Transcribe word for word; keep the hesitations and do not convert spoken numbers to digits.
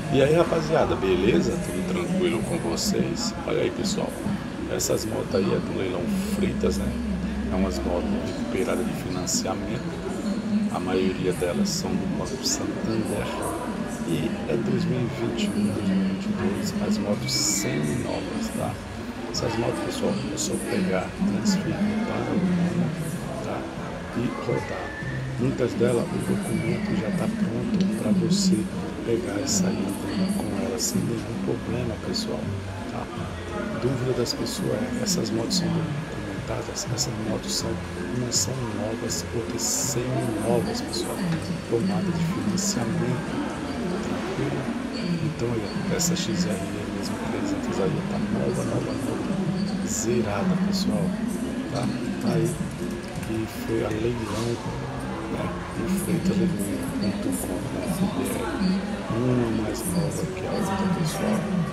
E aí, rapaziada, beleza? Tudo tranquilo com vocês? Olha aí, pessoal. Essas motos aí é do leilão Freitas, né? É umas motos recuperadas de financiamento. A maioria delas são do Banco Santander. E é dois mil e vinte e um, dois mil e vinte e dois, as motos semi-novas, tá? Essas motos, pessoal, é só pegar, transferir para o nome, tá? E rodar. Muitas delas, o documento já está pronto para você pegar e sair andando com elas sem nenhum problema, pessoal, tá? Dúvida das pessoas é, essas motos são documentadas? Essas motos são, umas são novas, outras semi-novas, pessoal, tomada de financiamento, tranquilo? Então, olha, essa X R mesmo trezentos aí tá nova, nova, nova, zerada, pessoal, tá? Tá aí, que foi a leilão, né, no freitas ponto com ponto br, uma mais nova que a outra, pessoal.